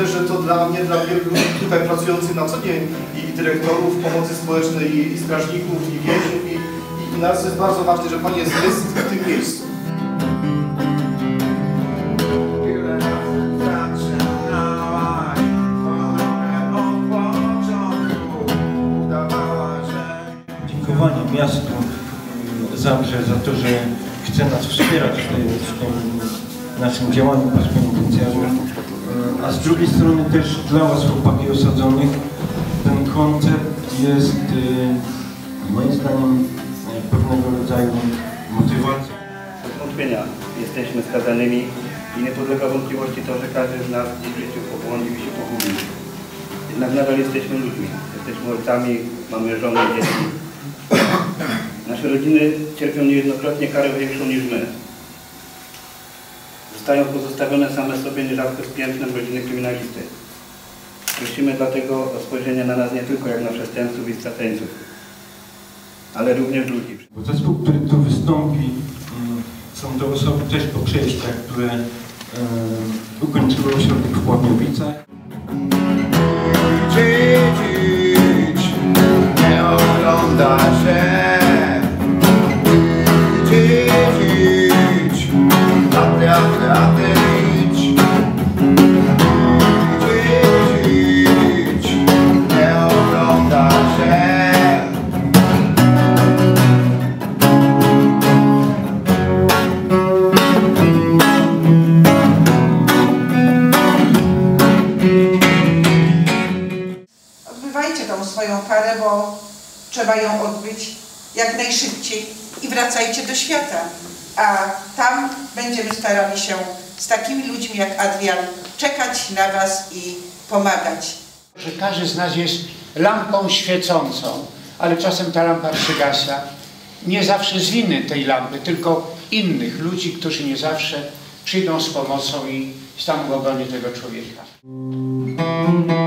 myślę, że to dla mnie, dla wielu ludzi tutaj pracujących na co dzień i dyrektorów pomocy społecznej, i strażników, i więźniów, i nas jest bardzo ważne, że Pan jest w tym miejscu. Dziękowanie miastu Zabrze za to, że chce nas wspierać w tym naszym działaniu postpenitencjarnym, a z drugiej strony też dla Was, chłopaki osadzonych, ten koncept jest moim zdaniem pewnego rodzaju motywacją. Bez wątpienia jesteśmy skazanymi i nie podlega wątpliwości to, że każdy z nas w życiu pobłądził i się pogubił. Jednak nadal jesteśmy ludźmi, jesteśmy ojcami, mamy żony, dzieci. Nasze rodziny cierpią niejednokrotnie karę większą niż my. Zostają pozostawione same sobie nierzadko z piętnem rodziny kryminalisty. Prosimy dlatego o spojrzenie na nas nie tylko jak na przestępców i straceńców, ale również ludzi. Zespół, który tu wystąpi, są to osoby też po przejściach, które ukończyły ośrodek w Pławiowicach. Nie ogląda się. Odbywajcie tą swoją karę, bo trzeba ją odbyć jak najszybciej i wracajcie do świata. A tam będziemy starali się z takimi ludźmi jak Adrian czekać na Was i pomagać. Że każdy z nas jest lampą świecącą, ale czasem ta lampa przygasa. Nie zawsze z winy tej lampy, tylko innych ludzi, którzy nie zawsze przyjdą z pomocą i staną w obronie tego człowieka.